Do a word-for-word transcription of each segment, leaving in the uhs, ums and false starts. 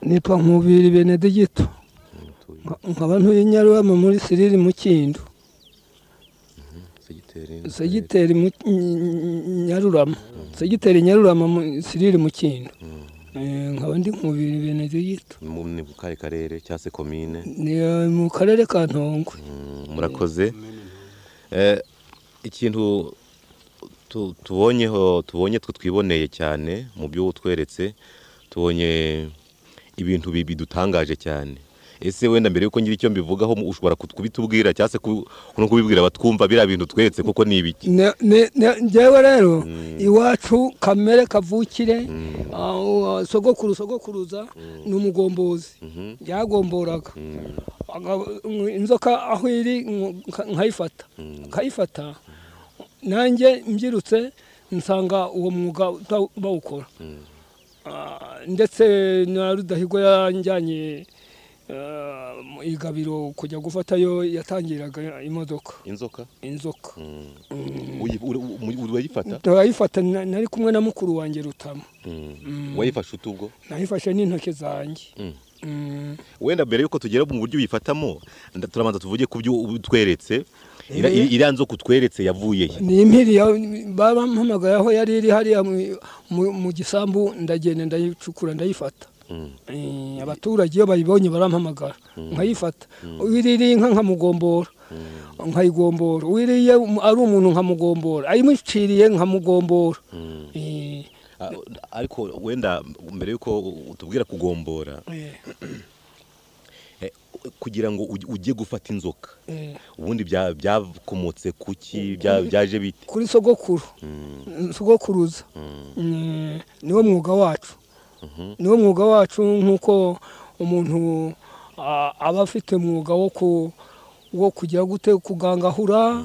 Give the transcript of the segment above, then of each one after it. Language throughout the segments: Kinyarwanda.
nitwa Nkubiri Benedicto nkaba ntuye Nyarurama muri Siriri mu Kindu segiteri mu Nyarurama segiteri Nyarurama mu Siriri mu Kindu nkaba ndi Nkubiri Benedicto ni mu kahe karere cyangwa se komine? Ni mu karere ka Ntongwe. Murakoze. Ikintu tubonyeho tubonye twe twiboneye cyane mu byo utweretse, tubonye ibintu bidutangaje cyane. Ese wenda mbere yuko ngira icyo mbivugaho ushobora kubitubwira cyangwa se no kubibwira batwumva bira bintu tweretse koko ni ibiki? Njyewe rero iwacu kamere kavukire sogokuru sogokuruza ni umugombozi yagomboraga inzoka aho iri nkayifata nkayifata nanjye mbyirutse nsanga uwo mwuga bawukora, ndetse na Rudahigwa yanjyanye igabiro kujya gufatayo yatangiraga imodoka inzoka inzoka urayifata turayifata nari kumwe na mukuru wanjye Rutama. Wayifashe utubwo? Nayifashe n'intoke zanjye. Wenda mbere yuko tugera mu buryo bifatamo turamanza tuvuge ku byo utweretse. Iriya nzoka utweretse yavuye ni impiri babampamagaye aho yari iri hariya mu gisambu, ndagenda ndayicukura ndayifata. Abaturage iyo bayibonye barampamagara nkayifata. Wiririye inka nkamugombora nkayigombora, wiriye ari umuntu nkamugombora, ayimuciriye nkamugombora. Ariko wenda mbere yuko utubwira kugombora, kugira ngo ujye gufata inzoka ubundi byakomotse kuki, byaje bite? Kuri sogokuru sogokuruza niwo mwuga wacu. Niwo mwuga wacu nk'uko umuntu aba afite mwuga wo kugira gute kugangahura,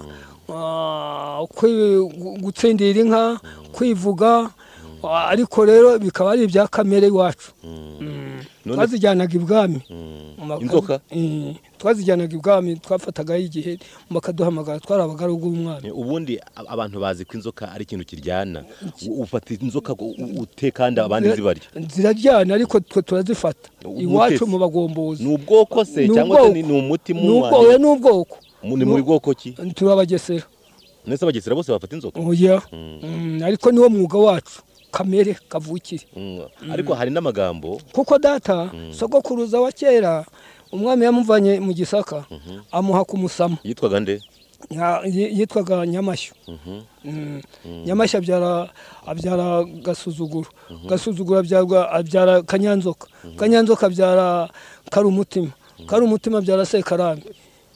gutsindira inka, kwivuga, ariko rero bikaba ari ibya kamere iwacu. Twazijyanaga ibwami inzoka, twazijyanaga ibwami, twafatagaho igihe bakaduhamagara, twari abagaragu b'umwami. Ubundi abantu bazi ko inzoka ari ikintu kiryana, ufata inzoka ute kandi abandi zibarya? Ziraryana ariko twe turazifata iwacu mu bagombozi. Ni ubwoko se cyangwa se ni umuti mu mwana? Ni ubwoko. Ni muri bwoko ki? Turabagesera. Nese abagesera bose bafata inzoka? Oya, ariko niwo mwuga wacu kamere kavukire. Ariko hari n'amagambo kuko data sogokuruza wa kera umwami yamuvanye mu Gisaka amuha kumusama. Yitwaga nde? Yitwaga Nyamashyo. Nyamashyo abyara abyara Gasuzuguro, Gasuzuguro abyara Kanyanzoka, Kanyanzoka abyara Karumutima, Karumutima abyara Sekarambi.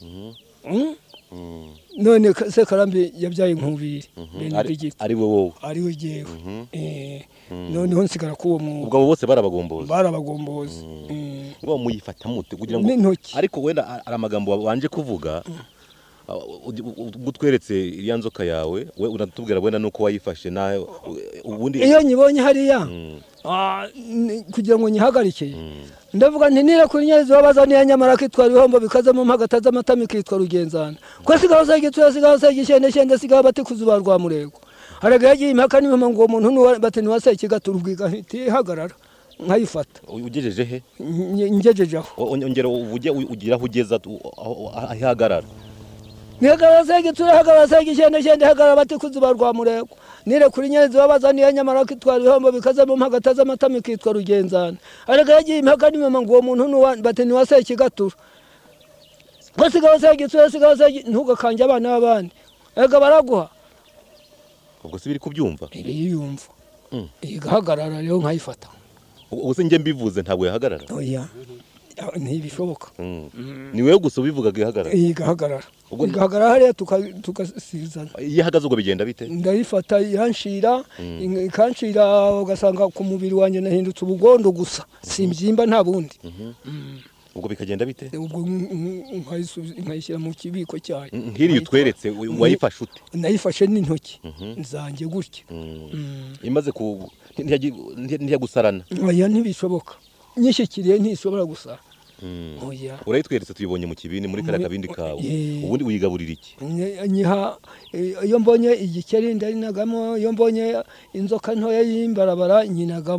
None Sekarambi yabyaye Nkubiri Benedicto. Ari we wowe? Ari we jewe. Noneho nsigara kuwo mu ubwo bose barabagomboza? Barabagomboza. Ngo muyifata mute kugira ngo? Ariko wenda ari amagambo wanje kuvuga gutweretse iriya nzoka yawe, we unatubwira wenda nuko wayifashe nawe ubundi. Iyo nyibonye hariya kugira ngo nyihagarike ndavuga nti nira kuri Nyezi wabazaniye Nyamara kitwara ibihombo bikazamo mpagataza amatami kitwa Rugenzana, ko sigaho segitura sigaho segishende shende sigaho bati kuzuba rwa Murego. Haraga yagiye impaka n'imama ngo umuntu n'uwa bati ni wase kigaturubwiga nti hagarara nkayifata. Ugejeje he? Ngejeje aho. Ongera uvuje ugira aho ugeza ahagarara. Nihagarara segitura hagarara segishende shende hagarara bati kuzuba rwa Murego. Nire kuri Nyezi wabazaniye Nyamara kitwara ibihombo bikazamo mpagataza amatami kitwa Rugenzana. Haraga yagiye impaka n'imama ngo umuntu n'uwa bati ni wase kigatura. Ko sigaho segitura sigaho segi ntugakanje abana b'abandi. Ega baraguha. Ubwo sibiri kubyumva? Yiyumva. Igahagarara rero nkayifata. Ubwo nje mbivuze ntabwo yahagarara? Oya. Ntibishoboka. Ni wewe gusa ubivugaga ihagarara? Igahagarara. Igahagarara hariya tukasizana. Iyo ihagaze ubwo bigenda bite? Ndayifata iranshira, ikanshira ugasanga ku mubiri wanjye nahindutse ubugondo gusa, simbyimba nta bundi. Ubwo bikagenda bite? Ubwo nkayishyira mu kibiko cyayo. Nkiri utweretse wayifashe ute? Nayifashe n'intoki zanjye gutya. Imaze ku ntiyagusarana? Oya ntibishoboka. Nyishikiriye ntishobora gusara. Oya. Urayitweretse tuyibonye mu kibindi muri kara kabindi kawe. Ubundi uyigaburira iki? Nyiha iyo mbonye igikeri ndarinagamo, iyo mbonye inzoka ntoya y'imbarabara nyinagamo.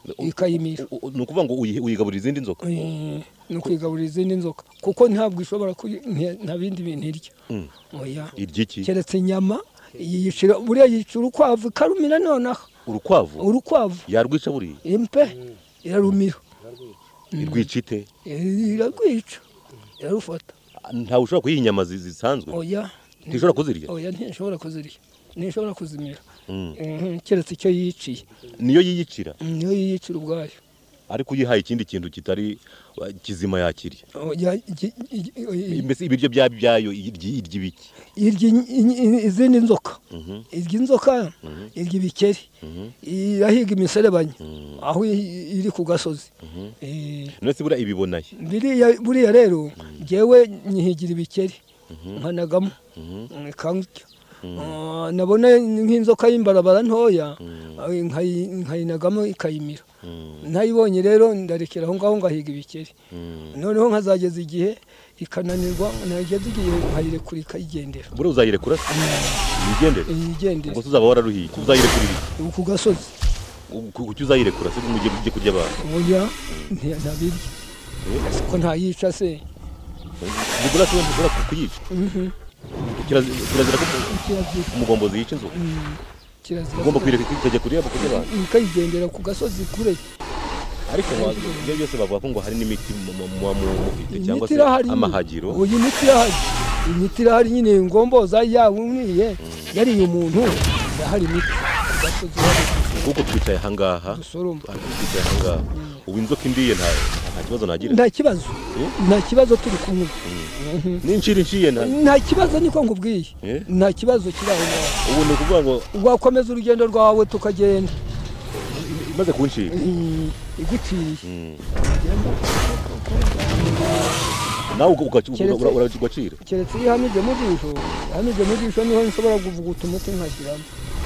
ikayimira. Ni ukuvuga ngo uyigaburira izindi nzoka? Ni ukuyigaburira izindi nzoka kuko ntabwo ishobora nta bindi bintu irya. Oya. Irya iki? Keretse inyama yiyicira, buriya yicira urukwavu ikarumira nonaha. Urukwavu? Urukwavu. Yarwica buriya? Impe irarumira. Irwica ite? Irarwica, irarufata. Ntawe ushobora kuyiha inyama zisanzwe? Oya. Ntishobora kuzirya? Oya, ntishobora kuzirya, ntishobora kuzimira. Keretse icyo yiyiciye. Niyo yiyicira? Niyo yiyicira ubwayo. Ariko uyihaye ikindi kintu kitari kizima yakirya? Mbese ibiryo byayo irya ibiki? Irya izindi nzoka, irya inzoka, irya ibikeri, irahiga imiserebanya aho iri ku gasozi. None buriya ibibonaye? Buriya rero njyewe nyihigira ibikeri nkanagamo ikankurya. Nabona nk'inzoka y'imbarabara ntoya nkayinagamo ikayimira. Ntayibonye rero ndarekera aho ngaho ngahiga ibikeri. Noneho nkazageza igihe ikananirwa, nageze igihe nkayirekura ikayigendera. Buriya uzayirekura se? Yigendere? Yigendere. Ubwo uzaba wararuhiye uzayirekura iki? Ku gasozi. Kuki uzayirekura se mu gihe ugiye kurya abantu? Oya, ntabirya. Ko ntayica se. Buriya se ushobora kuyica? Kirazira ko umugombozi yica inzoka? Ugomba kuyireka ikajya kurya abantu? Ikayigendera ku gasozi kure. Ariko ibyo byose bavuga ko ngo hari n'imiti muba mufite cyangwa se amahagiro? Uyu imiti irahari, imiti irahari nyine ngomboza yawuniye yariye umuntu, irahari imiti ku gasozi. Kuko twicaye ahangaha, twicaye ahangaha, ubu inzoka indiye nta kibazo nagira? Nta kibazo, nta kibazo turi kumwe. N'inshira inshiye nta kibazo, niko nkubwiye, nta kibazo kiri aho ngaho. Ubu ni ukuvuga ngo wakomeza urugendo rwawe tukagenda. Imaze kunshira? Iguciye. Nawe uragacira? Keretse iyo ihamije mu jisho, ihamije mu jisho niho nshobora kuvuguta umuti nkashyiramo.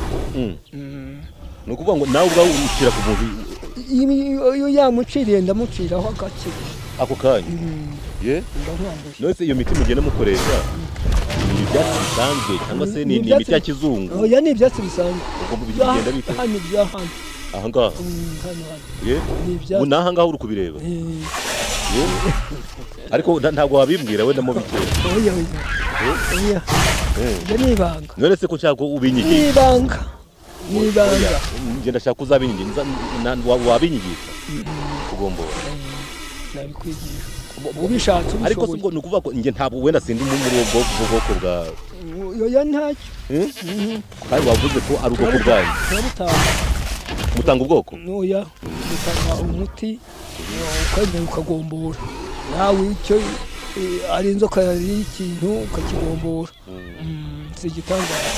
Ni ukuvuga ngo nawe ubwawe ucira ku muntu? Iyo yamuciriye ndamuciraho agake. Ako kanya? Ye? None se iyo miti mugenda mukoresha ni ibyatsi bisanzwe cyangwa se ni imiti ya kizungu? Oya, ni ibyatsi bisanzwe. Ubwo bigenda bite? Hano bya hano. Aha ngaha? Hano hano. Ye? Ubu ni aha ngaha uri kubireba? Ye? Ariko ntabwo wabimbwira wenda mu bike? Oya, oya. Oya. Ibyo ni ibanga. None se ko ushaka ubinyigisha? Ni ibanga. Ni ibanga. Njye ndashaka uzabinyigisha. Wabinyigisha? Ugomba. Nabikwigisha. Ubishatse ubishoboye. Ariko ni ukuvuga ko njye ntabwo wenda sindi muri ubwo bwoko bwa... Oya, ntacyo. Kandi wavuze ko ari ubwoko bwanyu? Mutanga ubwoko? Oya, mutanga umuti ukagenda ukagombora. Nawe icyo ari inzoka yari ikintu ukakigombora. Si igitangaza.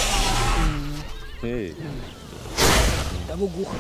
Ndabuguha.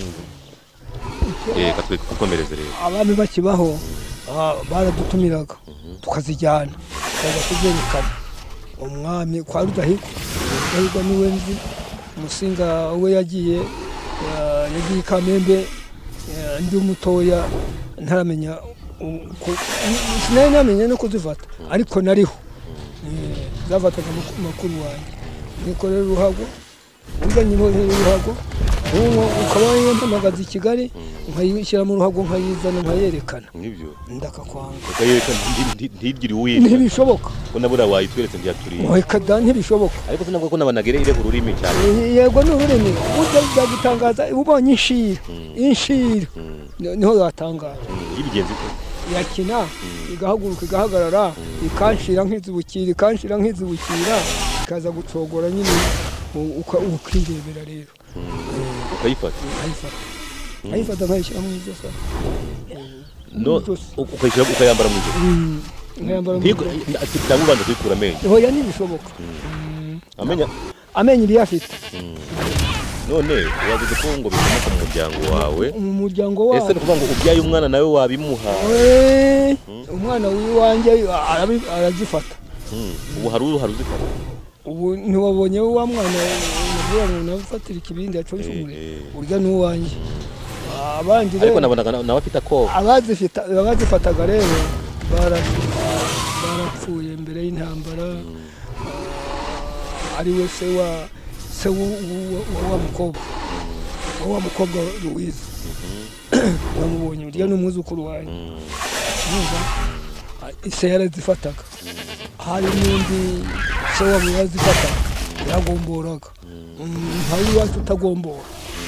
Reka twe kukomereze rero. Abami bakibaho baradutumiraga tukazijyana tukaza kuzerekana. Umwami kwa Rudahigwa, Rudahigwa niwe nzi, Musinga we yagiye yagiye Kamembe, ndi umutoya ntaramenya, sinari namenye no kuzifata, ariko nariho zafataga makuru wanjye. Niko rero Ruhago uganye mu Ruhago ukaba yampamagaza i Kigali nkayishyira mu Ruhago nkayizana nkayerekana. Nibyo ndakakwanga ukayerekana ntigire uwira? Ntibishoboka. Ko nabura wayitweretse ntiyaturiye? Oya, ntibishoboka. Ariko sinabwo ko nabanagere ire ururimi cyane. Yego ni ururimi burya byagutangaza ubonye inshira, inshira niho yatangaza. Yibigenze ko yakina igahaguruka igahagarara ikanshira nk'izibukira, ikanshira nk'izibukira ikaza gucogora nyine ukirebera rero. Ukayifata? Ukayifata. Ukayifata nkayishyira mu ijosi. No, ukayishyira ukayambara mu ijosi? Nkayambara mu ijosi. Cyangwa ubanza kuyikura amenyo? Oya, ntibishoboka. Amenya? Amenyo iri afite. None wavuze ko ngo bikomoka mu muryango wawe? Mu muryango wawe. Ese nukuvuga ngo ubyaye umwana nawe wabimuha? Umwana w'iwanjye arazifata. Ubu hari uruhara uzifata? Ubu ntiwabonye wa mwana navuga ngo nafatira ikibindi yacoje umure, urya n'uwanjye. Abandi rero ariko nabonaga nawe afite akoba. Abazifita abazifataga rero barapfuye mbere y'intambara. Ari we se wa se wa mukobwa wa mukobwa Louise namubonye urya n'umwuzukuru wanjye numva ise yarazifataga hari n'undi se wa yazifataga yagomboraga ntawe iwacu utagombora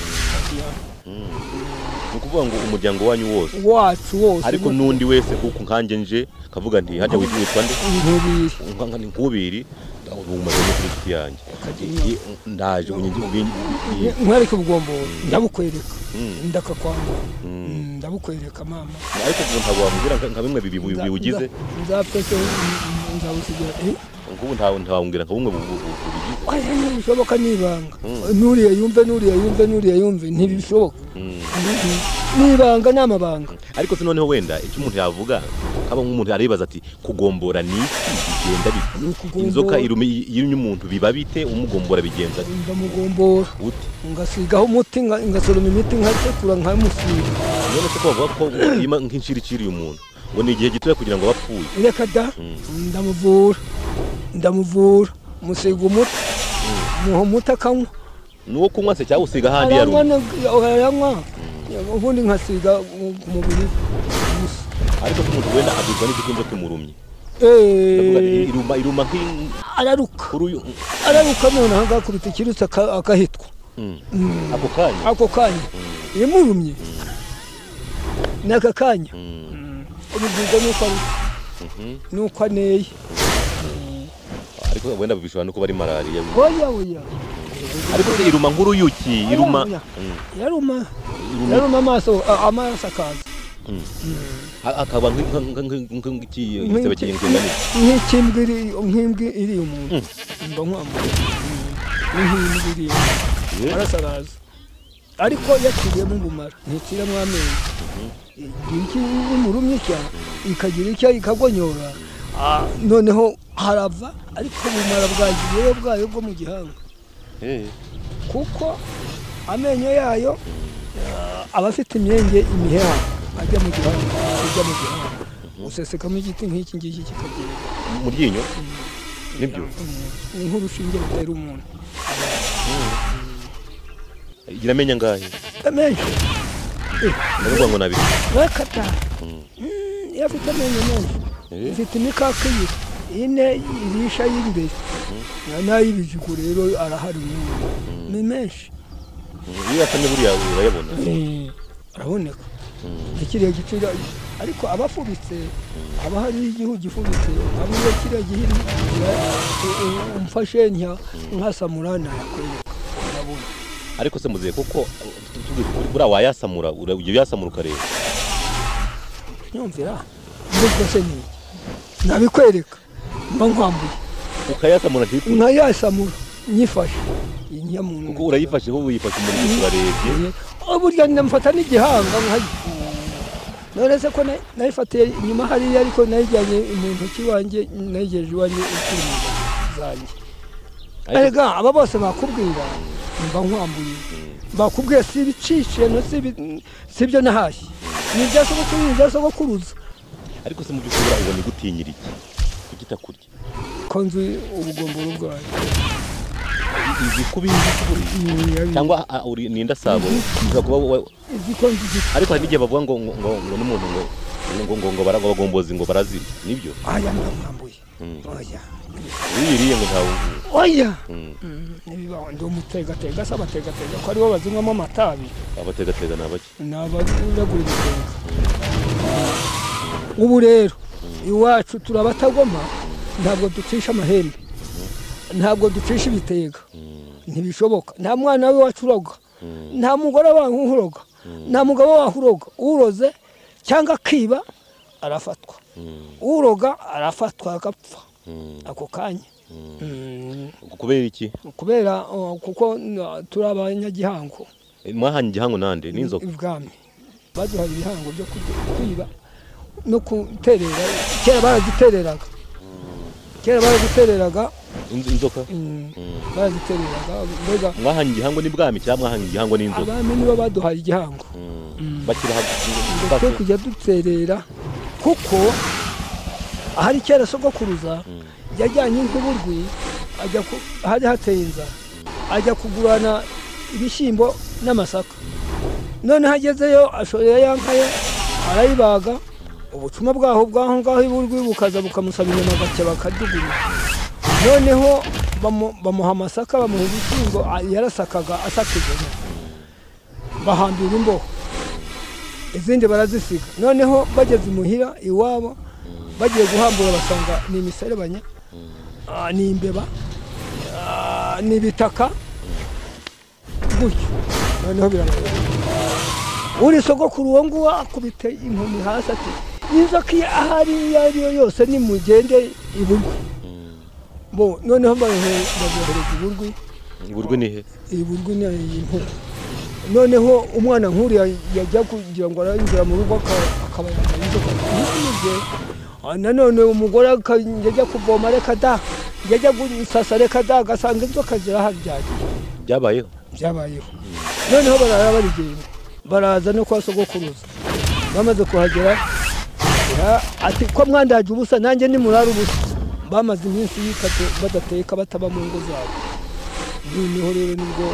ni ukuvuga ngo umuryango wanyu wose wacu wose ariko n'undi wese kuko nkanjye nje kavuga nti hajya witwa nde nkubiri nkubiri ubumaze no kuri giti yanjye ndaje nkwereke ubugombora ndabukwereka ndakakwanga ndabukwereka mama ariko ubu ntabwo wambwira nka bimwe biwugize nzapfeke nzabusigira ngubu ntawe ntawumbwira nka bumwe bubigize oya bishoboka nibanga nuriye yumve nuriye yumve nuriye yumve ntibishoboka nibanga n'amabanga ariko se noneho wenda icyo umuntu yavuga kaba nk'umuntu aribaza ati kugombora ni iki bigenda bite inzoka irumye umuntu biba bite umugombora bigenza ndamugombora ngasigaho umuti ngasoroma imiti nkasekura nkamusiga none se ko bavuga ko nk'inshiriciri umuntu ngo ni igihe gitoya kugira ngo bapfuye reka da ndamuvura ndamuvura musiga umuti muha umuti akanywa nuwo kunywa se cyangwa usiga ahandi yarumye aranywa ubundi nkasiga ku mubiri gusa ariko umuntu wenda abirwa n'igikunzo kimurumye eh iruma iruma araruka araruka none hagakubita ikirutse akahitwa ako kanya ako kanya imurumye naka kanya ubuvuga nuko nuko aneye ariko wenda bishobora no kuba ari malaria oya oya ariko iruma nk'uruyuki iruma yaruma yaruma amaso amaso akaza akaba nk'iki igisebe cy'ingingani nk'ikimbiri nk'imbwi iri umuntu mba nkwambaye nk'imbwi iri arasaraza ariko yakiriyemo ubumara ntikiramo amenyo iki umurumye cyane ikagira icyo ikagonyora noneho harava ariko ubumara bwagiyeyo bwayo bwo mu gihanga kuko amenyo yayo aba afite imyenge imiheha ajya mu gihanga ajya mu gihanga usesekamo igiti nk'iki ngiki kikagera mu ryinyo nibyo ni nk'urushinge rutera umuntu igira amenya ngahe amenyo ndavuga ngo nabiri bakata iyo afite amenyo menshi ifite imikaka ye ine irisha y'imbere n'ay'ibijigo rero arahari ni menshi iyo yasamye buriya urayabona araboneka ikiriya giciro ariko abafubitse aba hari igihugu gifubitse abo iyo kiriya gihiri umfashe nkasamura nayakwereka urabona ariko se muziye kuko buriya wayasamura ujya uyasamura ukareba nyumvira mbega se ni nabikwereka mba nkwambuye ukayasamura ntipfe nkayasamura nyifashe inyamuntu kuko urayifashe ho uyifashe umuntu urarebye burya ndamufata n'igihanga nkagikura none se ko nayifatiye inyuma hariya ariko nayijyanye mu ntoki wanjye nayigejeje iwanjye ikiri mu zanjye erega aba bose bakubwira mba nkwambuye bakubwiye si ibicishije no si ibyo nahashye ni ibya sogokuru ni ibya sogokuruza ariko se mu by'ukuri ubona igutinyira iki kugitakurya ko nzi ubugomboro bwayo izi kubi cyangwa ni indasabo ariko hari n'igihe bavuga ngo ngo n'umuntu ngo ngo ngo ngo baragombozi ngo barazira nibyo aya ndamwambuye oya uyiriye ngo ntawe oya nibibaho ndi umutegatega se abategatega ko aribo bazinywamo amatabi abategatega nabaki nabagura ibitega ubu rero iwacu turabatagoma ntabwo ducisha amahembe ntabwo ducisha ibitega ntibishoboka nta mwana we wacuroga nta mugore wanyu uhuroga nta mugabo wahuroga uroze cyangwa akiba arafatwa uroga arafatwa agapfa ako kanya kubera iki kubera kuko turi abanyagihango mwahanye igihango nande n'inzoka ibwami baduhaye ibihango byo kwiba no guterera kera barazitereraga kera barazitereraga inzoka barazitereraga mbega mwahanye igihango n'ibwami cyangwa mwahanye igihango n'inzoka abami nibo baduhaye igihango bakira kujya duterera kuko ahari kera sogokuruza yajyanye nk'uburwi ajya hari hateye inzara ajya kugurana ibishyimbo n'amasaka none hagezeyo ashoreye ya nka ye arayibaga ubucuma bwaho bwaho ngaho iburwi bukaza bukamusaba inyama gake bakajugunya noneho bamuha amasaka bamuha ibishyimbo yarasakaga asakije bahambira imboho izindi barazisiga noneho bageze imuhira iwabo bagiye guhambura basanga ni imiserebanya ni imbeba ni ibitaka gutyo noneho biragoye uri sogokuru uwo nguwo akubite inkoni hasi ati inzoka iyo ahari iyo ari yo yose nimugende iburwi bo noneho bayohereza iburwi iburwi ni he iburwi ni impu noneho umwana nk'uriya yajya kugira ngo arayinjira mu rugo akaba yambaye inzoka nanone umugore yajya kuvoma reka da yajya gusasa reka da agasanga inzoka zirahari byagiye byabayeho byabayeho noneho barara barigenda baraza no kwa sogokuruza bamaze kuhagera ati ko mwandaje ubusa nanjye nimurara ubusa bamaze iminsi y'itatu badateka bataba mu ngo zabo noneho rero nibwo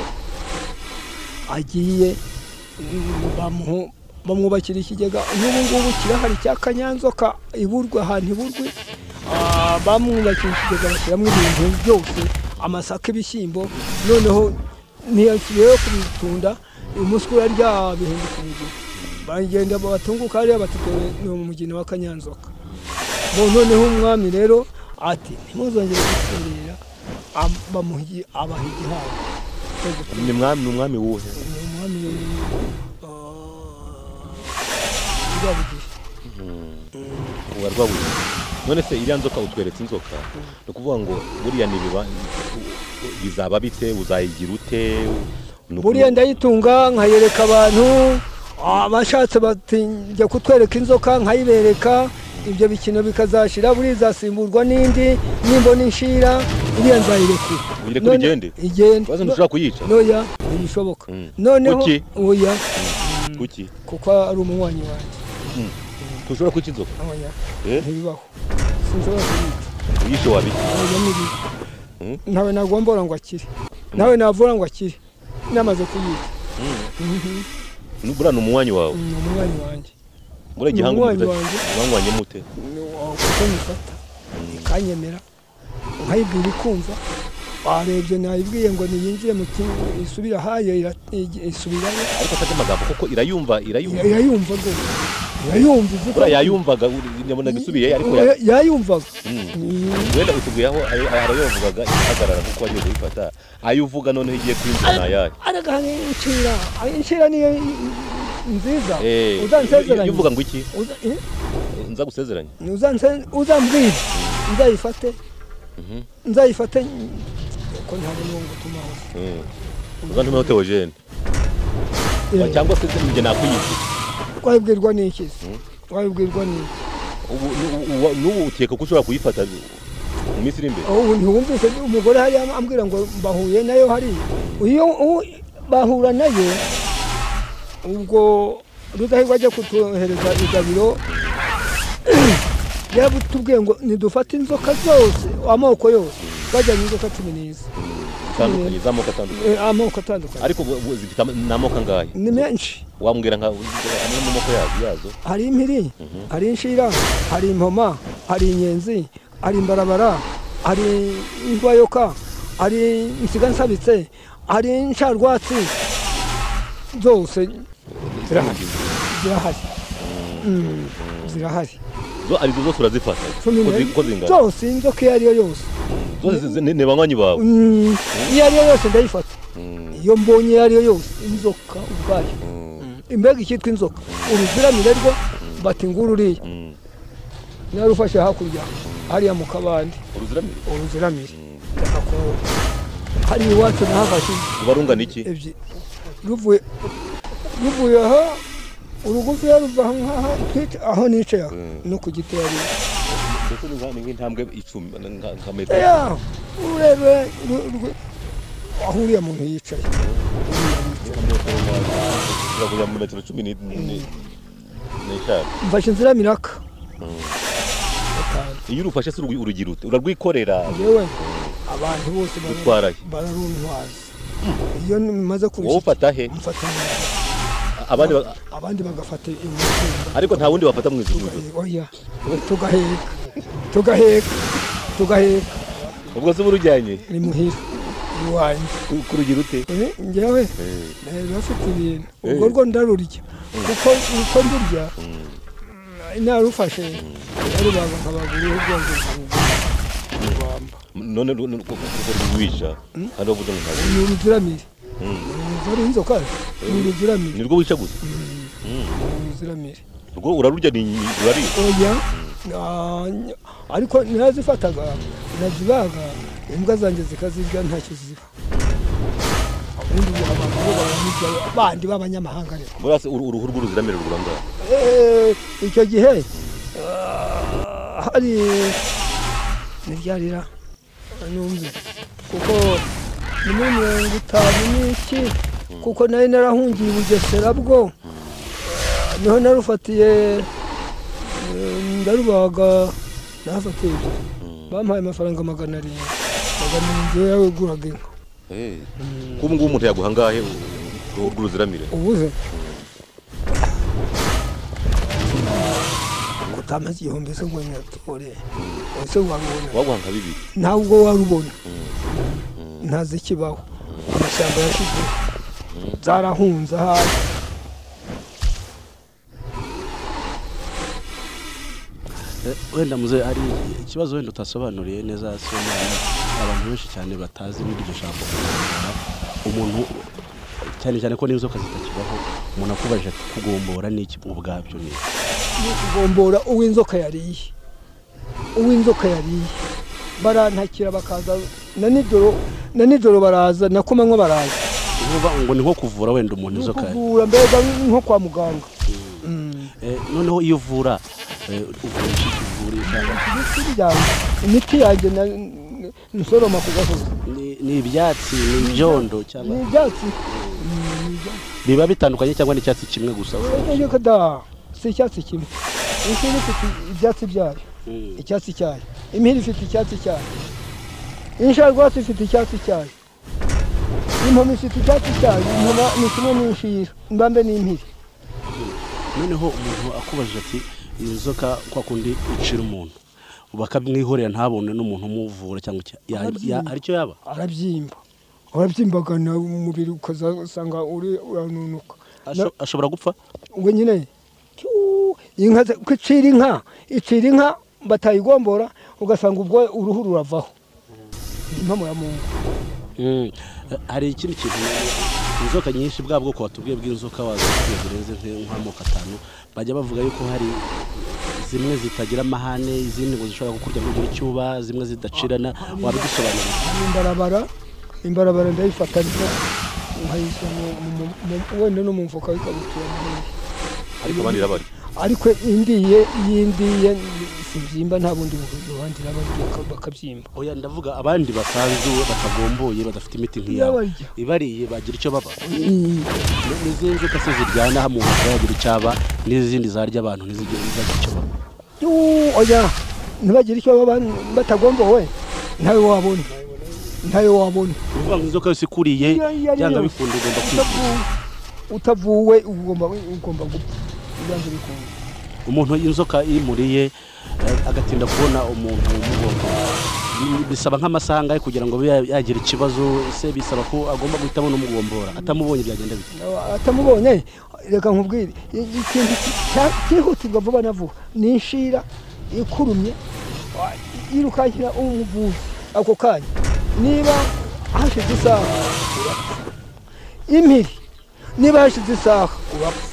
agiye bamwubakira ikigega n'ubu ngubu kirahari cya Kanyanzoka iburwe ahantu iburwe bamwubakira ikigega bashyiramo ibintu byose amasaka ibishyimbo noneho ntiyasubiyeyo kubitunda umuswi urarya bihinduka umugina bagenda batunguka hariya batutore mu mugina wa Kanyanzoka bo noneho umwami rero ati ntimuzongere guturira bamuhiye abaha igihango ni mwami umwami wuhe ni umwami Rwabugisha Rwabugisha none se iriya nzoka utweretse inzoka ni ukuvuga ngo buriya nibiba bizaba bite uzayigira ute buriya ndayitunga nkayereka abantu abashatse bati njya kutwereka inzoka nkayibereka ibyo bikino bikazashira buri zasimburwa n'indi nimbona inshira iriya nzayirekura uyirekura igende igende wazo ntushobora kuyica noya ntibishoboka noneho oya kuki kuko ari umunywanyi wanjye tushobora kwica inzoka eh ntibibaho sinshobora kuyica uyishe wabiki oya nibi nawe nagombora ngo akire nawe navura ngo akire namaze kuyica nubura n'umunywanyi wawe umunywanyi wanjye muri gihango mwangwanye mute kuko nifata ikanyemera nkayibwira ikumva barebye nayibwiye ngo niyinjire mu isubira haye isubirayo ariko afite amagambo kuko irayumva irayumva irayumva rwose irayumva ivuga yayumvaga nyabona gisubiye ariko yayumvaga wenda utuguye aho arayovugaga ihagarara kuko agiye kubifata ayuvuga noneho igiye kwinjira nayaye aragahanga incira incira niyo nziza uzansezeranye uvuga ngo iki nza gusezeranya uzambwira nzayifate nzayifate ko ntabwo n'uwo tumaho uzantumeho Theogene cyangwa se njye nakuyibye twabibwirwa n'iki twabibwirwa n'iki n'ubu ukeka ko ushobora kuyifata mu minsi iri imbere ubu ntiwumvise umugore hariya ambwira ngo bahuye nayo hariya iyo bahura nayo ubwo Rudahigwa ajya kutuhereza igabiro yabutubwiye ngo nidufate inzoka zose amoko yose bajyanye inzoka cumi n'izi zitandukanye z'amoko atandukanye amoko atandukanye ariko zifite n'amoko angahe ni menshi wambwira nka amwe mu moko yazo hari impiri hari inshira hari impoma hari inyenzi hari imbarabara hari ingwayoka hari insigansabitse hari insharwatsi zose zirahari zirahari zirahari zo arizo zose urazifata ko zingana zose inzoka iyo ariyo yose zose ni banywanyi bawe iyo ariyo yose ndayifata iyo mbonye iyo ariyo yose inzoka ubwayo imbega ikitwa inzoka uruziramire rwo bati nguru uriya narufashe hakurya hariya mu kabande uruziramire uruziramire ndakakora hari iwacu nahafashe ubarungana iki ruvuye ruvuye aha urugufi yaruva aho nicaye no ku giti yari ndetse ni nk'intambwe icumi nka metero ya urebe aho uriya muntu yicaye uravuga mu metero cumi n'eshanu mfashe inzira miraka iyo urufashe se urugira ute urarwikorera yewe abantu bose bararutwaraye bararuntwaza iyo maze wowe kurusha ufata he mfata abandi ba- abandi bagafata imitumba ariko nta wundi bafata mu ijosi oya tugaheka tugaheka tugaheka ubwo se burujyanye ni muhira iwanjye ku- ku rugero ute Eh, njyewe Eh. bafite ibintu ubwo rwo ndarurya kuko uko ndirya narufashe yarubaga nkabagura ubwonko nkabugamba none rwisha kandi bavuga ngo ntabwo ni uruziramire zari inzoka ni uruziramire nirwo wica gusa ni uruziramire ubwo urarurya ni urari oya Ah, ny- ariko ntirazifataga nazibaga imbwa zanjye zikazirya ntacyo ziba ubundi ubu abantu bo baranyirya bandi b'abanyamahanga rero murase uruhu rw'uruziramire ruranga Eh, icyo gihe ah, hari niryarira numve kuko ni muri mirongo itanu n'iki kuko nari narahungiye i Bugesera bwo Ah, niho narufatiye eh, ndarubaga nahafatiye ibyo bampaye amafaranga magana arindwi magana arindwi yaguraga inka kubu ngubu umuntu yaguha ngahe uruhu rw'uruziramire ubuze utamaze igihumbi se ngo nyatore ese warubona waguha nka bibiri ntabwo warubona ntazi kibaho amashyamba yashize zarahunze ahari wenda muze ari ikibazo wenda utasobanuriye neza Sibomana abantu benshi cyane batazi n'iryo jambo umuntu cyane cyane ko n'inzoka zitakibaho umuntu akubajije ati kugombora n'iki ubwabyo ni ni ukugombora uw'inzoka yariye uw'inzoka yariye barantakira bakaza na nijoro na nijoro baraza na kumanywa baraza uvuga ngo ni nko kuvura wenda umuntu ni inzoka ukuvura mbega nko kwa muganga Eh, noneho iyo uvura eh, uvura iki uvurisha ibiti byanjye imiti yanjye na nsoroma ku gasozi ni ni ibyatsi ni ibyondo cyangwa ni ibyatsi ni ibyatsi biba bitandukanye cyangwa n'icyatsi kimwe gusa Reka da si icyatsi kimwe ikindi ifite ibyatsi byayo Mm. icyatsi cyayo impiri ifite icyatsi cyayo insharwatsi ifite icyatsi cyayo impoma ifite icyatsi cyayo impoma ni kimwe n'inshira imbambe n'impiri noneho umuntu akubajije ati iyi nzoka kwa kundi icira umuntu bakamwihorera ntabone n'umuntu umuvura cyangwa iki- ya- ya- aricyo yaba arabyimba arabyimbagana umubiri ukazasanga uri uranunuka Asho- ashobora gupfa ubwo nyine tyu, inka ze- ko icira inka icira inka batayigombora ugasanga ubwo uruhu ruravaho impamo ya mungu Mm. Eh, hari ikindi kintu inzoka nyinshi bwa bwoko watubwiye bw'inzoka wazikuye zirenze nk- nk'amoko atanu bajya bavuga yuko hari zimwe zitagira amahane izindi ngo zishobora kukurya ntugire icyuba zimwe zidacirana wabidusobanurira imbarabara imbarabara ndayifata neza nkayishyira mu- mu- mu- wenda no mu mfuka ikabutura ariko abandi irabari ariko indiye yindiye sibyimba nta bundi buhandi irabari bakabyimba oya ndavuga abandi basanzwe batagomboye badafite imiti nk'iyawe Iyabarya. ibariye bagira icyo baba Mm. n'izindi nzoka se ziryana mu nda yagira icyaba n'izindi zarya abantu ntizigire izagira icyo baba Yu, oya ntibagire icyo baba batagombowe ntawe wabona ntawe wabona uvuga ngo inzoka yose ikuriye Iyo- iyo ari byanga yose. bikunda ugomba kwivuza Utavuwe- utavuwe ugomba ugomba gupfa ibyanze bikunda umuntu inzoka imuriye eh, agatinda kubona umuntu umugongo Bi- bisaba nk'amasaha angahe kugira ngo bibe yagira ikibazo se bisaba ko agomba guhita abona umugombora atamubonye byagenda bite atamubonye reka nkubwire i- ikintu cya- cyihutirwa vuba na vuba ni inshira ikurumye wa- yirukankira umuvuzi ako kanya niba hashize isaha urapfa impiri niba hashize isaha urapfa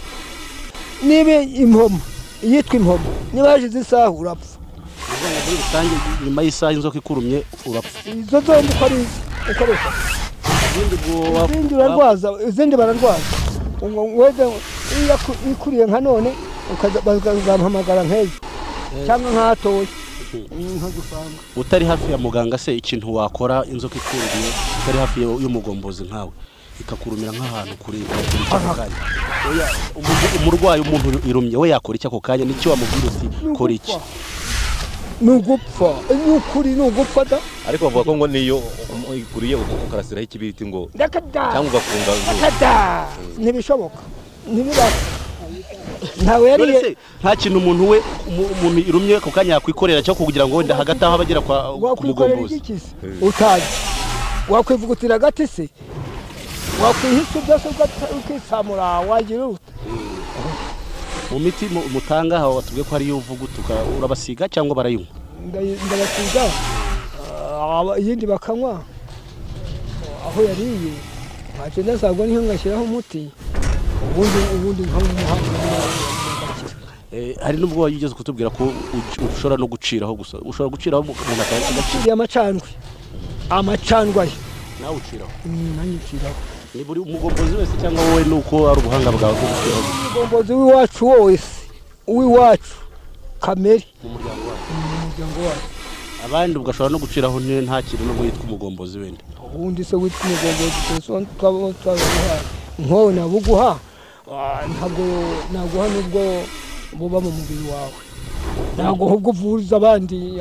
niba impoma iyitwa impoma niba hashize isaha urapfa uvuga ngo muri rusange nyuma y'isaha inzoka ikurumye urapfa izo zombi uko ari izi ukoresha izindi bwo wa- izindi wa- urarwaza izindi bararwaza ngo wenda iyo aku- ikuriye nka none ukaza- bakazamuhamagara nk'ejo cyangwa nk'ahatoye nkagusanga utari hafi ya muganga se ikintu wakora inzoka ikurumye utari hafi ya- y'umugombozi nkawe ikakurumira nk'ahantu kuri kuri ako kanya oya umu- umurwayi umuntu irumye we yakora iki ako kanya nicyo wamubwira uti kora iki ni ugupfa ni ukuri ni ugupfa da ariko bavuga ko ngo niyo ikuriye ukarasiraho ikibiriti ngo ndakada cyangwa ugafunga ngo ndakada ntibishoboka ntibibaho ntawe yari nta kintu umuntu we umuntu irumye ako kanya yakwikorera cyo kugira ngo wenda hagati aho abagera kwa kumugomboza utazi wakwivugutira agati se wakwihisa byose ukisamura wagira ute mu miti mutanga aho watubwiye ko hariyo uvugutuka urabasiga cyangwa barayinywa ndabasiga iyindi bakanywa aho yariye ntacyo ndasabwa niho ngashyiraho umuti ubundi ubundi nk'umuhanga hari n'ubwo wageze kutubwira ko ushobora no guciraho gusa ushobora guciraho umuntu akaba amacandwe amacandwe nawe uciraho nanjye uciraho ni buri umugombozi wese cyangwa wowe nuko ari ubuhanga bwawe bwo guciraho umugombozi w'iwacu wose uw'iwacu kamere mu muryango wacu mu muryango wacu abandi ugashobora no guciraho nta kintu no witwa umugombozi wenda ubundi se witwa umugombozi twese twaba twabaguhaye nkowe nabuguha ntabwo naguha nubwo buba mu mubiri wawe ntabwo ahubwo uvuza abandi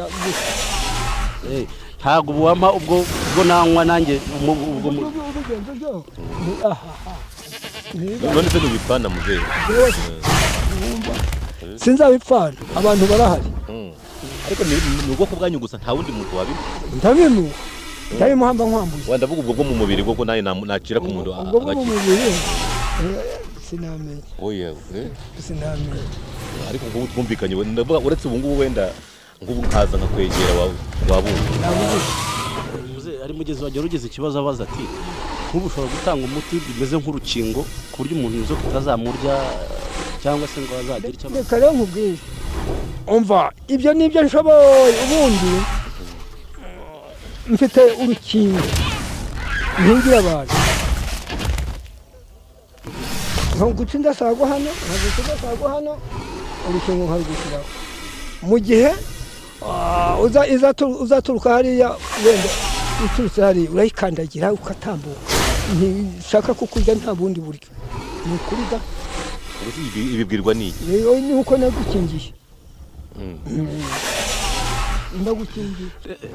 ntabwo buwama ubwo ubwo nanywa nanjye ubwo none se ntubipfana muzehe sinzabipfana abantu barahari ariko ni ubwoko bwanyu gusa nta wundi muntu wabimu ndabimuha ndabimuhamba nkwambuye wenda vuga ubwo bwo mu mubiri bwo nayo nacira ku muntu ubwo bwo mu mubiri sinamenye oya sinamenye ariko ngo twumvikanye ndavuga uretse ubu ngubu wenda ngubu nkaza nkakwegera wabunze muze ari mugezi wajya rugeze ikibazo abaza ati nk'ubu ushobora gutanga umuti bimeze nk'urukingo ku buryo umuntu inzoka itazamurya cyangwa se ngo azagira icyo reka rero nkubwire umva ibyo nibyo nshoboye ubundi mfite urukingo nkingira abantu nkaguca indasagwa hano nkaguca indasagwa hano urukingo nkarugushyiraho mu gihe uzaturuka hariya wenda uturutse hariya urayikandagira ukatambuka ntishaka kukurya nta bundi buryo ni ukuri da ibibwirwa n'iki ni uko nagukingiye ndagukingiye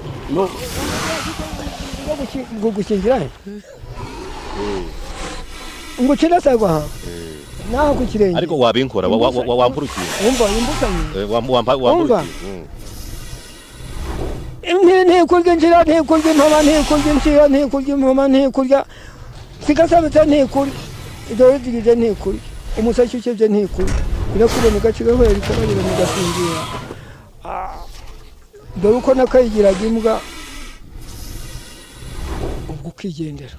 ngo gukingira he ngo ukindasagwa aha naho ku kirenge ariko wabinkora wampurukiye wumva imbukanye wampurukiye ntikurya injira ntikurya impama ntikurya inshira ntikurya impama ntikurya sigasabitse ntikurya idore digije ntikurya umusaki ukebye ntikurya birakubona igaciro hwera ikarabira mugasinzira dore uko nakayigiraga imbwa ubwo ukigendera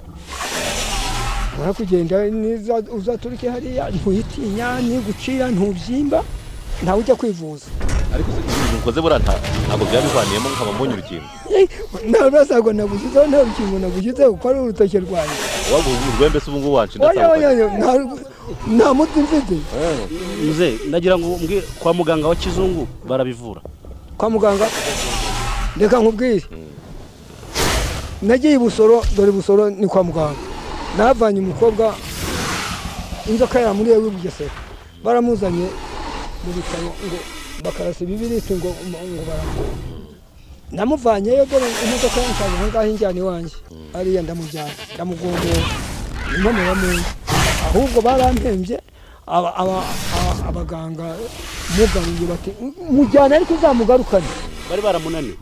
wara kugenda uzaturike hariya ntuyitinya nigucira ntubyimba ntawe ujya kwivuza ariko ukoze bura ntabwo byabihwaniyemo nkaba mbonye urukingo ntabwo basagwa nagushyizeho nta rukingo nagushyizeho kuko ari urutoki rwanjye urwembe se ubu ngubu wanshi nta muti mfite muze ndagira ngo kwa muganga wa kizungu barabivura kwa muganga reka nkubwire nagiye ibusoro dore ibusoro ni kwa muganga navanye umukobwa inzoka yamuriye w'Ubugesera baramuzanye mu bitaro ngo bakarasa ibibiriti ngo ngo baramuvura namuvanyeyo dore imodoka yansanye aha ngaha injyana iwanjye ariya ndamujyana ndamugombora impamura mu ahubwo barampembye abaganga mugaruye bati mujyana ariko uzamugarukane bari baramunaniwe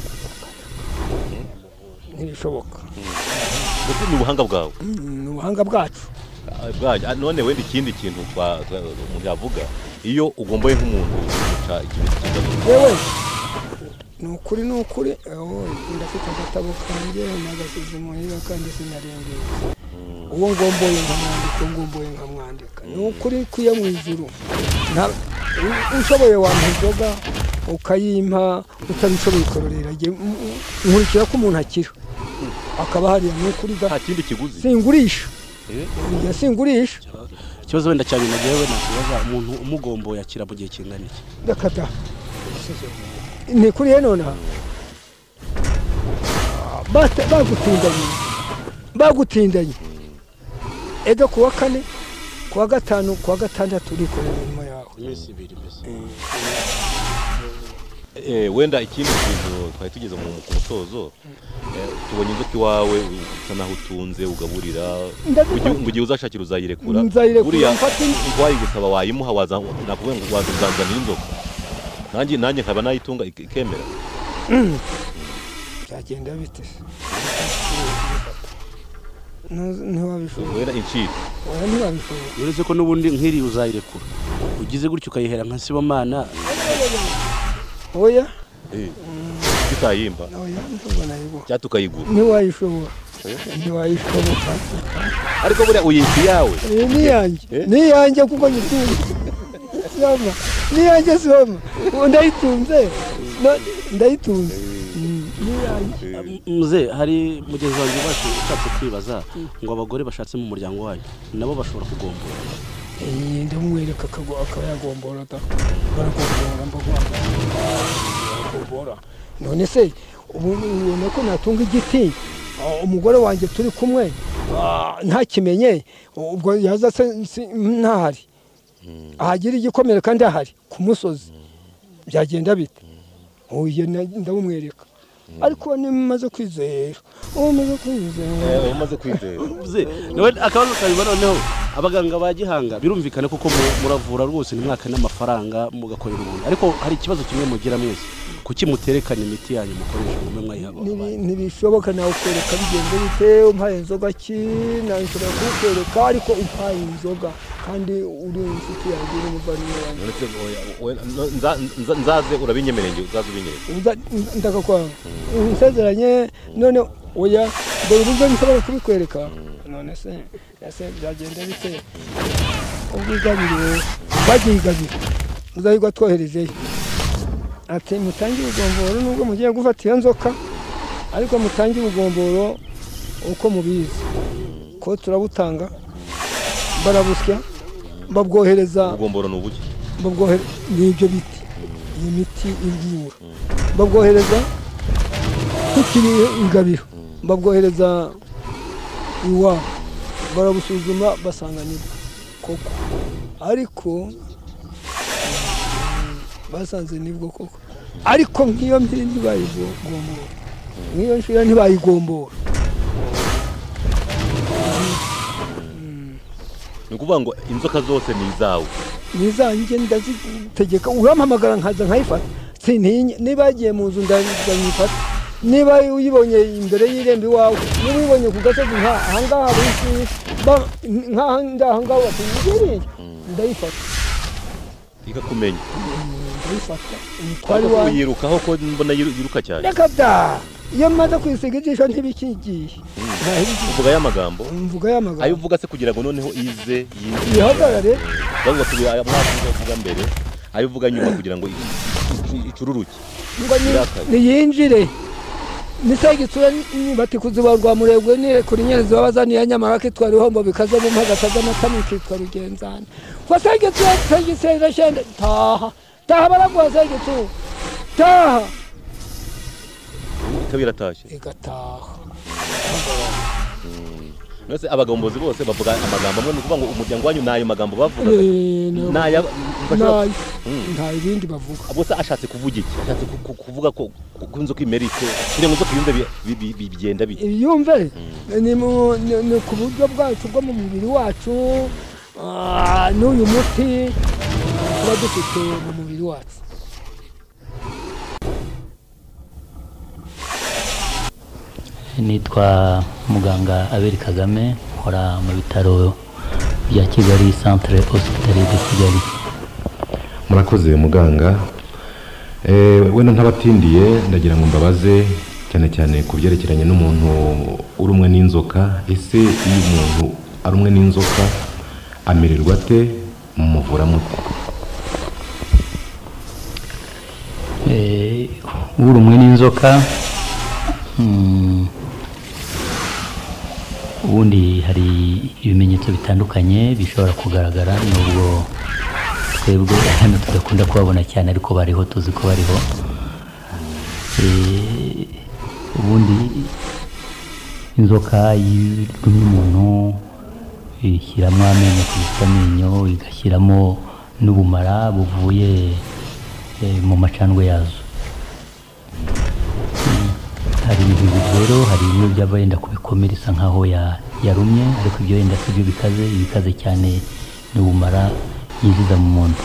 ntibishoboka ni ubuhanga bwawe ni ubuhanga bwacu none wenda ikindi kintu umuntu yavuga iyo ugomboye nk'umuntu uca ikintu kiza yewe ni ukuri ni ukuri ndafite agatabo kanjye nagasize muhira kandi sinarengeye uwo ngomboye nkamwandika uwo ngomboye nkamwandika ni ukuri kuya mu ijuru ushoboye wampa inzoga ukayimpa utabishoboye ukororera nkurikira ko umuntu akira akaba hariya ni ukuri nta kindi kiguzi singurisha ya singurisha ikibazo wenda cyane nagiyewe nakubaza umuntu umugomboye akira mu gihe kingana iki dakata ni kuri he none bagutindanye bagutindanye ejo kuwa kane kuwa gatanu kuwa gatandatu urikorera imirimo yawe iminsi ibiri mbese Eh, wenda ikindi kintu twari tugeze mu musozo tubonye inzoka iwawe usa naho utunze ugaburira mu gihe uzashakira uzayirekura buriya ngwayi gusaba wayimuha waza nakuvuga ngo wazanzanira inzoka nanjye nanjye nkaba nayitunga ikemera cyagenda bite ntiwabishobora wera incika oya ntiwabishobora uretse ko n'ubundi nk'iri uzayirekura ugize gutyo ukayihera nka Sibomana oya eh kitayimba oya ntabwo nayibona cyatu kayigura ntiwayishobora ntiwayishobora ariko buriya uyiti yawe ni yanjye ni yanjye kuko nyitunze Siboma ni yanjye Siboma ndayitunze ndayitunze muze hari mugezi wanjye bacu ushatse kwibaza ngo abagore bashatse mu muryango wanyu nabo bashobora kugombora eh ndamwereka akago akayagombora ta baragombora mbagwanga bagombora none se ubona ko natunga igiti umugore wanjye turi kumwe nta kimenye ubwo yaza se ntahari ahagira igikomere kandi ahari ku musozi byagenda bite oye ndamwereka ariko nimaze kwizera umaze kwizera umaze kwizera nawe akabazo kabiba noneho abaganga ba Gihanga birumvikana kuko muravura rwose ni mwaka n'amafaranga mugakorera ubundi ariko hari ikibazo kimwe mugira mwese kuki muterekanye imiti yanyu mukoresha ngo mwayihaba ntibishoboka nawe kwereka bigende bite umpaye inzoga ki nashobora kukwereka ariko umpaye inzoga kandi uri inshuti yanjye n'umuvandimwe wanjye nzaze urabinyemerenge uzaze ubinyereka ndagakwanga unsezeranye none oya dore uburyo nshobora kubikwereka none se ese byagenda bite ubwigabire bagigabira uzayigwa twoherejeyo ati mutangira ubugomboro nubwo mugiye gufata iyo nzoka ariko mutangira ubugomboro uko mubizi ko turabutanga barabusya babwohereza ubugomboro n'ubuki babwohereza n'ibyo biti iyi miti ivura babwohereza tukiri ingabiro babwohereza iwabo barabusuzuma basanga nibwo koko ariko basanze nibwo koko ariko nk'iyo mpiri ntibayigombora nk'iyo nshira ntibayigombora ni ukuvuga ngo inzoka zose ni izawe ni izanjye ndazitegeka urampamagara nkaza nkayifata sintinye niba yagiye mu nzu ndanyifata niba uyibonye imbere y'irembo iwawe niba uyibonye ku gasozi ahangaha nk'ahangaha batungiriye ndayifata ikakumenya ndayifata umutwari wawe yirukaho ko mbona yiruka cyane reka da iyo maze kwisiga ijisho ntibikigiye uvuga y'amagambo mvuga y'amagambo ayo uvuga se kugira ngo noneho ize yihagarare bavuga ko aya mwaka uvuga mbere ayo uvuga nyuma kugira ngo icururuke ngo niyinjire nisagitsura nibati kuzibarwa murebwe nire kuri nyerezi babazaniye nyamara kitwara ihombo bikaze mu mpagata z'amatami kitwa rugenzane wasagitsura sagisera shende taha taha baragwa sagitsura taha ikabira tashe igataha nose abagombozi bose bavuga amagambo amwe nukuvuga ngo umuryango wanyu nayo magambo bavuga naya nta ibindi bavuga abose ashatse kuvuga iki ashatse kuvuga ko kunzo kwimerite kire ngo zokiyumve bigenda bike yumve ni ku buryo bwacu bwo mu mubiri wacu n'uyu muti tuba dufite mu mubiri wacu nitwa muganga Abel Kagame nkora mu bitaro bya Kigali Centre Hospitalier de Kigali. Murakoze muganga eh wena ntabatindiye ndagira ngo mbabaze cyane cyane ku byerekeranye n'umuntu urumwe n'inzoka ese iyo umuntu arumwe n'inzoka amererwa te mumuvura mute? Eh urumwe n'inzoka mm, ubundi hari ibimenyetso bitandukanye bishobora kugaragara nubwo twebwe hano tudakunda kubabona cyane ariko bariho tuzi ko bariho. Eh ubundi inzoka yirumye umuntu ishyiramo amenyo ku amenyo igashyiramo n'ubumara buvuye mu macandwe yazo hari ibintu bibiri rero, hari bimwe byaba yenda kubikomera isa nkaho yarumye, ariko ibyo yenda si byo bikaze. Ibikaze cyane ni ubumara yinjiza mu muntu.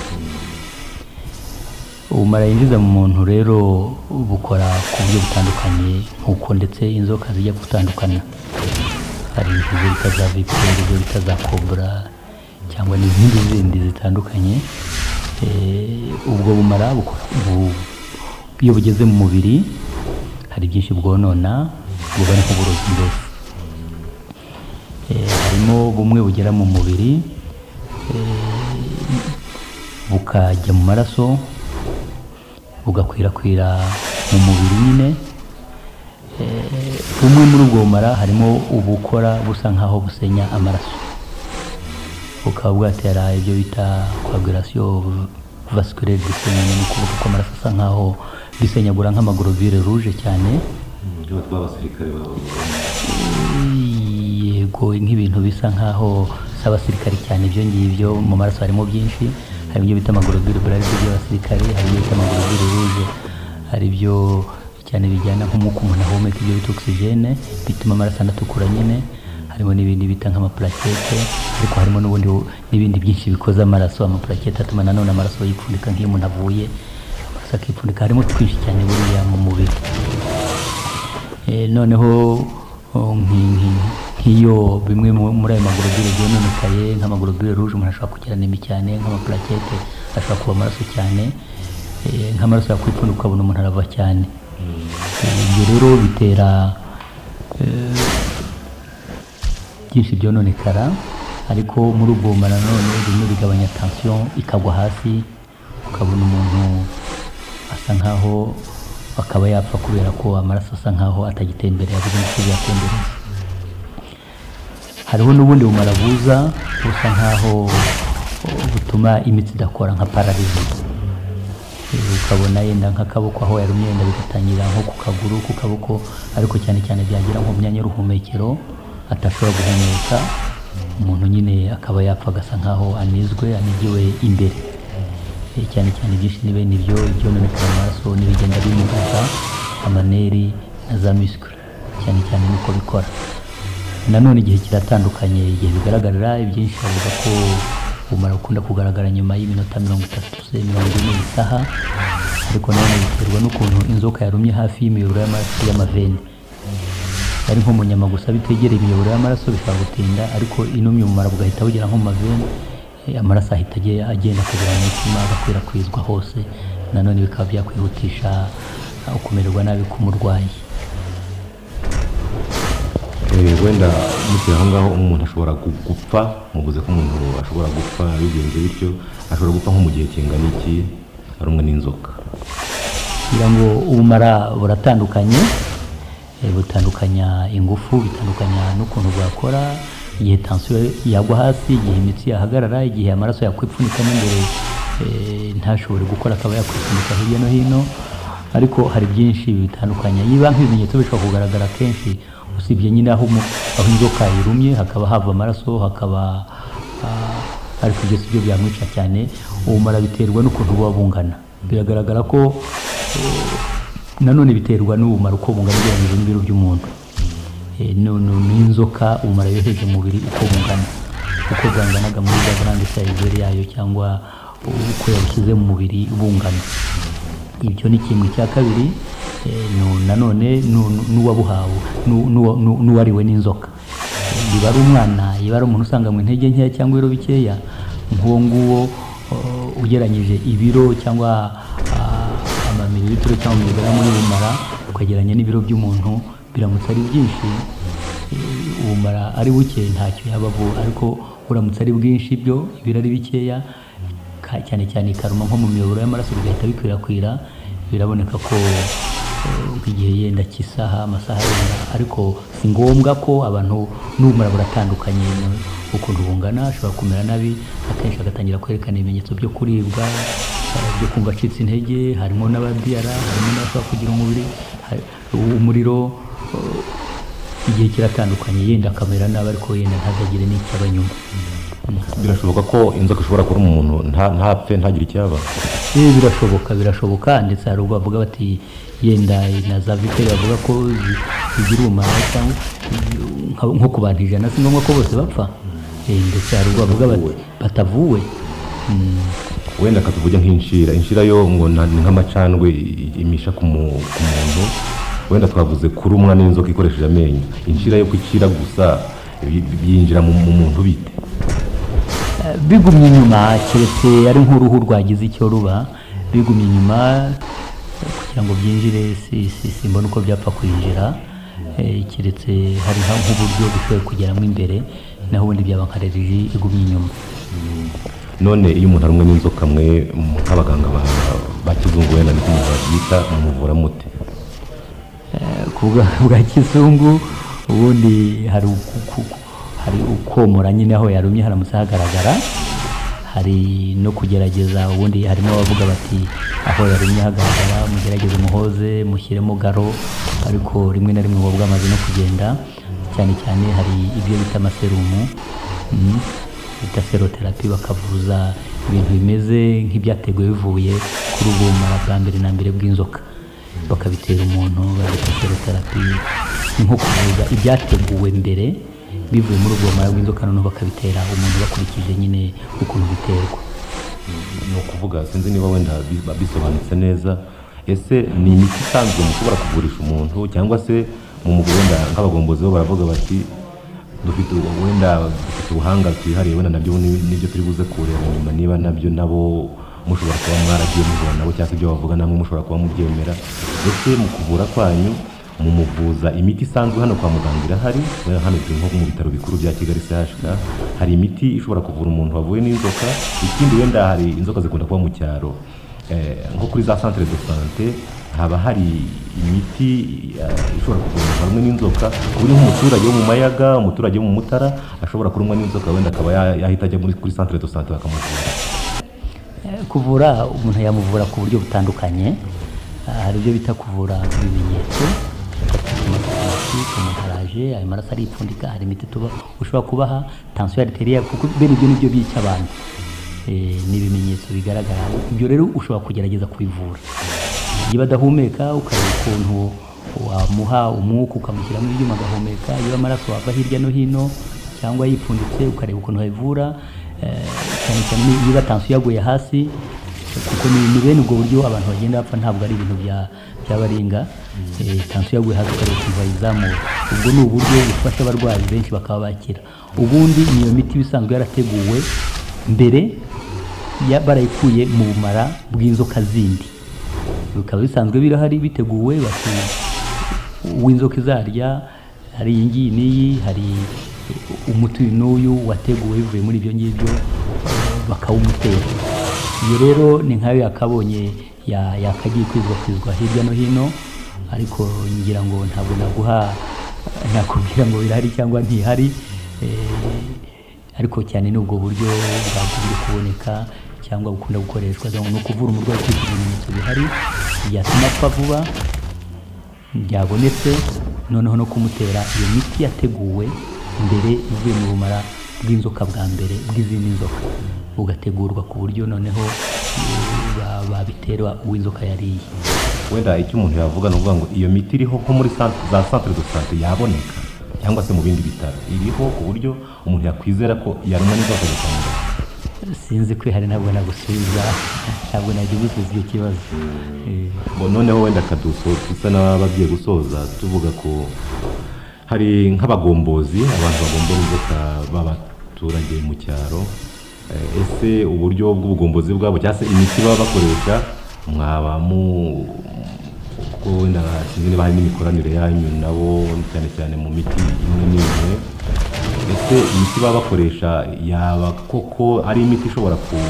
Ubumara yinjiza mu muntu rero bukora ku buryo butandukanye, nk'uko ndetse inzoka zijya gutandukana. Hari izo bita za viperi, izo bita za kobra, cyangwa n'izindi zindi zitandukanye. Ubwo bumara iyo bugeze mu mubiri hari byinshi bwonona, bubona nk'uburozi mbese. Harimo bumwe bugera mu mubiri bukajya mu maraso, bugakwirakwira mu mubiri nyine. Bumwe muri ubwo bumara harimo ubukora busa nkaho busenya amaraso, bukaba bwatera ibyo bita coagulation vasculaire dystonia, ni ukuvuga ko amaraso asa nkaho bisenyagura nk'amaglobule rouge cyane. Yego, nk'ibintu bisa nkaho s'abasirikari cyane. Ibyo ngibyo mu maraso harimo byinshi, hari ibyo bita amaglobule blanche by'abasirikari, hari ibyo bita amaglobule rouge, hari ibyo cyane bijyana nk'umwuka umuntu ahumeka, ibyo bita oxygene, bituma amaraso anatukura nyine. Harimo n'ibindi bita nk'amaplakete, ariko harimo n'ubundi n'ibindi byinshi bikoze amaraso. Amaplakete atuma nanone amaraso yipfundika nk'iyo umuntu avuye, amaraso akipfundika. Harimo twinshi cyane buriya mu mubiri. Noneho nk'iyo bimwe muri ayo maglobule byononekaye, nk'amaglobule rouge umuntu ashobora kugira anemi cyane, nk'amaplakete ashobora kuba amaraso cyane, nk'amaraso yakwipfundika ukabona umuntu arava cyane. Ibyo rero bitera byinshi byononekara, ariko muri ubwo bumara none bimwe bigabanya tension ikagwa hasi, ukabona umuntu asa nkaho akaba yapfa kubera ko amaraso asa nkaho atagitembera, yabuze uko yatembereza. Hariho n'ubundi bumara buza busa nkaho butuma imitsi idakora, nka paralyze. Ukabona yenda nk'akaboko aho yarumye yenda bigatangira nko ku kaguru, ku kaboko, ariko cyane cyane byagira nko mu myanya y'uruhumekero atashobora guhumeka, umuntu nyine akaba yapfa agasa nkaho anizwe, anigiwe imbere. Cyane cyane byinshi ni bene ibyo ibyononekera amaraso n'ibigenda bimugaza amaneri na za muscle, cyane cyane nuko bikora. Nanone igihe kiratandukanye, igihe bigaragarira ibyinshi bavuga ko ubumara bukunda kugaragara nyuma y'iminota mirongo itatu se mirongo ine isaha, ariko nanone biterwa n'ukuntu inzoka yarumye hafi y'imiyoboro y'amaraso y'amavene. Ari nko mu nyama gusa bitegereye imiyoboro y'amaraso bishobora gutinda, ariko inumye ubumara bugahita bugera nko mu mavene, amaraso ahita agenda kugera mu mutima, agakwirakwizwa hose. Nanone bikaba byakwihutisha ukumererwa nabi k'umurwayi. Wenda mugihe aho ngaho umuntu ashobora gupfa, muvuze ko umuntu ashobora gupfa bigenze bityo, ashobora gupfa nko mu gihe kingana iki arumwe n'inzoka? Kugira ngo ubumara buratandukanye, butandukanya ingufu, bitandukanya n'ukuntu bwakora. Igihe tension yagwa hasi, igihe imitsi yahagarara, igihe amaraso yakwipfunikamo imbere ntashobore gukora, akaba yakwipfunika hirya no hino. Ariko hari byinshi bitandukanye. Yiba nk'ibimenyetso bishobora kugaragara kenshi, usibye nyine aho aho inzoka irumye hakaba hava amaraso, hakaba ariko ibyo si byo byamwica cyane. Ubumara biterwa n'ukuntu buba bungana. Biragaragara ko nanone biterwa n'ubumara uko bungana ugereranyije n'ibiro by'umuntu. N'inzoka ubumara yoheje mu mubiri uko bungana, uko bwanganaga muri za grande size yayo, cyangwa uko yabushyize mu mubiri bungana. Ibyo ni kimwe. Cya kabiri, nanone n'uwabuhawe, n'uwariwe n'inzoka. Niba ari umwana, niba ari umuntu usanga mu intege nkeya cyangwa ibiro bikeya, nk'uwo nguwo ugeranyije ibiro cyangwa amamililitiro cyangwa miligaramu y'ubumara ukageranya n'ibiro by'umuntu, biramutse ari byinshi, ubumara ari buke ntacyo yabavu, ariko uramutse ari bwinshi byo ibiro ari bikeya, cyane cyane ikaruma nko mu miyoboro y'amaraso bigahita bikwirakwira. Biraboneka ko nk'igihe yenda cy'isaha, amasaha yenda, ariko si ngombwa ko abantu n'ubumara buratandukanye ukuntu bungana. Ashobora kumera nabi, akenshi agatangira kwerekana ibimenyetso byo kuribwa, byo kumva acitse intege. Harimo n'abadiyara, harimo n'abashobora kugira umubiri umuriro. Igihe kiratandukanye, yenda akamera nabi, ariko yenda ntazagire n'icyaba nyuma. Birashoboka ko inzoka ishobora kuruma umuntu ntapfe ntagire icyaba? Eh, birashoboka birashoboka ndetse hari ubwo bavuga bati yenda na za viteri bavuga ko zigira ubumara cyangwa nko ku bantu ijana si ngombwa ko bose bapfa. Ndetse hari ubwo bavuga bati batavuwe. Wenda katuvuge nk'inshira inshira yo ngo ni nk'amacandwe imisha ku muntu, wenda twavuze kurumwa n'inzoka ikoresheje amenyo. Inshira yo kwicira gusa yinjira mu muntu bite? Bigumye inyuma keretse ari nk'uruhu rwagize icyo ruba, bigumye inyuma kugira ngo byinjire simbona uko byapfa kwinjira, keretse hari nk'uburyo bishoboye kugeramo imbere, naho ubundi byaba nka aleriji igumye inyuma. None iyo umuntu arumwe n'inzoka mwe nk'abaganga ba kizungu wenda niko babyita mumuvura mute? Ku bwa kizungu ubundi hari hari ukomora nyine aho yarumye haramutse hagaragara, hari no kugerageza ubundi harimo abavuga bati aho yarumye hagaragara mugerageze muhoze mushyiremo garo, ariko rimwe na rimwe ubwo amaze no kugenda. Cyane cyane hari ibyo bita amaserumu bita seroterapi, bakavuza ibintu bimeze nk'ibyateguwe bivuye kuri ubumara bwa mbere na mbere bw'inzoka, bakabitera umuntu babita seroterapi, nko kuvuza ibyateguwe mbere bivuye muri ubwo bumara bw'inzoka noneho bakabitera umuntu bakurikije nyine ukuntu biterwa. Ni ukuvuga sinzi niba wenda bisobanutse neza, ese ni imiti isanzwe mushobora kuvurisha umuntu cyangwa se mu mugo wenda nk'abagombozi bo baravuga bati dufite wenda dufite ubuhanga twihariye wenda nabyo nibyo turi buze kureba nyuma niba nabyo nabo mushobora kuba mwaragiye mubona nabo cyangwa ibyo bavuga namwe mushobora kuba mubyemera? Ese mu kuvura kwanyu mu muvuza imiti isanzwe hano kwa muganga irahari? Hano turi nko mu bitaro bikuru bya Kigali C H K, hari imiti ishobora kuvura umuntu wavuye n'inzoka. Ikindi wenda hari inzoka zikunda kuba mu cyaro, nko kuri za centre de santé haba hari imiti ishobora kuvura umuntu hamwe n'inzoka, kuri nk'umuturage wo mu Mayaga, umuturage wo mu Mutara ashobora kurumwa n'inzoka wenda akaba yahita ajya muri kuri centre de santé bakamuvura. Kuvura umuntu yamuvura ku buryo butandukanye, hari ibyo bita kuvura ibimenyetso, umuntu araje ayo maraso aripfundika, hari imiti tuba ushobora kubaha tension arterielle kuko bene ibyo nibyo bica abantu, n'ibimenyetso bigaragara. Ibyo rero ushobora kugerageza kubivura, iyo badahumeka ukareba ukuntu wamuha umwuka ukamushyiramo ibyuma agahumeka, iyo amaraso ava hirya no hino cyangwa yipfunditse ukareba ukuntu bayivura, cyane cyane iyo tension yaguye hasi, kuko ni bene ubwo buryo abantu bagenda bapfa, ntabwo ari ibintu byabaringa. Tension yaguye hasi ukareba ukuntu bayizamura, ubwo ni uburyo bufasha abarwayi benshi bakaba bakira. Ubundi niyo miti bisanzwe yarateguwe mbere barayikuye mu bumara bw'inzoka zindi, bikaba bisanzwe birahari biteguwe, bati uw'inzoka izarya hari iyi ngiyi n'iyi, hari umuti n'uyu wateguwe bivuye muri ibyo ngibyo bakawumutera. Iyo rero ni nkayo yakabonye yakagiye kwizwakwizwa hirya no hino, ariko ngira ngo ntabwo naguha nakubwira ngo birahari cyangwa ntihari, ariko cyane ni ubwo buryo bwakunze kuboneka cyangwa bukunda gukoreshwa no kuvura umurwayi kuri ibimenyetso bihari byatuma apfa vuba byabonetse, noneho no kumutera iyo miti yateguwe mbere ivuye mu bumara bw'inzoka bwa mbere bw'izindi nzoka, bugategurwa ku buryo noneho babiterwa uw'inzoka yariye. Wenda icyo umuntu yavuga ni ukuvuga ngo iyo miti iriho nko muri za centre de santé yaboneka cyangwa se mu bindi bitaro iriho ku buryo umuntu yakwizera ko yarumwa n'inzoka zitandukanye? Sinzi ko hari, ntabwo nagusubiza, ntabwo nagiye gusubiza icyo kibazo. Noneho wenda kaduso dusa n'abagiye gusoza tuvuga ko hari nk'abagombozi, abantu bagombora inzoka b'abaturage mu cyaro. Ese uburyo bw'ubugombozi bwabo cyangwa se imiti baba bakoresha mwaba mu ko wenda sinzi niba hari n'imikoranire yanyu nabo cyane cyane mu miti imwe n'imwe? Ese imiti baba bakoresha yaba koko ari imiti ishobora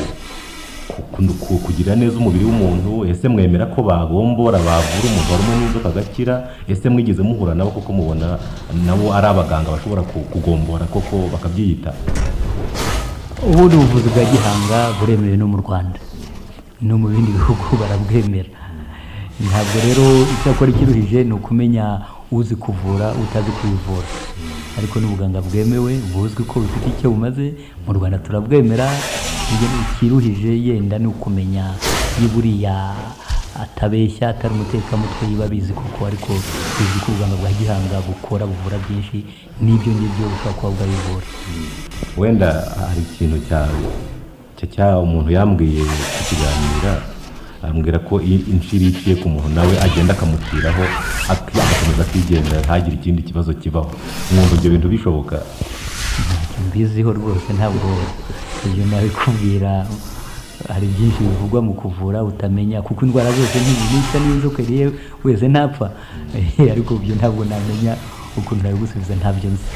kugira neza umubiri w'umuntu? Ese mwemera ko bagombora bavura umuntu warumwe n'inzoka agakira? Ese mwigeze muhura nabo koko mubona nabo ari abaganga bashobora kugombora koko bakabyiyita? Ubundi ubuvuzi bwa gihanga buremewe no mu Rwanda, no mu bindi bihugu barabwemera. Ntabwo rero icyakora ikiruhije ni ukumenya uzi kuvura utazi kubivura, ariko n'ubuganga bwemewe buzwi ko bufite icyo bumaze mu Rwanda turabwemera. Ikiruhije yenda ni ukumenya buriya atabeshya atari umutekamutwe yiba bizi koko ariko bizi ko ubuganga bwa gihanga bukora buvura byinshi n'ibyo ngibyo bushobora kuba bwabivura. wenda hari ikintu cya cya umuntu yambwiye kukiganira ambwira ko inshiri iciye ku muntu nawe agenda akamuciraho agakomeza akigendera ntagire ikindi kibazo kibaho. Mwumva ibyo bintu bishoboka? Ntacyo mbiziho rwose, ntabwo ibyo nabikubwira. Hari byinshi bivugwa mu kuvura utamenya kuko indwara zose ntizinica n'inzoka iriye wese ntapfa ariko ibyo ntabwo namenya ukuntu nabigusubiza, ntabyo nzi.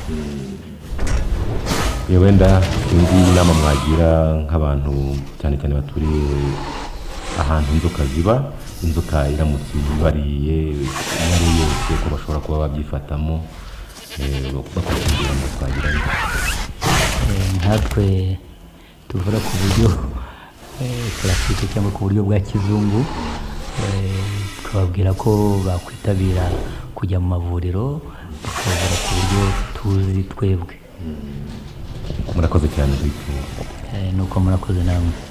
wenda indi inama mwagira nk'abantu cyane cyane baturiye ahantu inzoka ziba, inzoka iramutse ibariye iyo ari yose ko bashobora kuba babyifatamo bakurikira ngo twagira nkatwe tuvura ku buryo classique cyangwa ku buryo bwa kizungu, twababwira ko bakwitabira kujya mu mavuriro bakavura ku buryo tuzi twebwe. Murakoze cyane. Nuko murakoze namwe.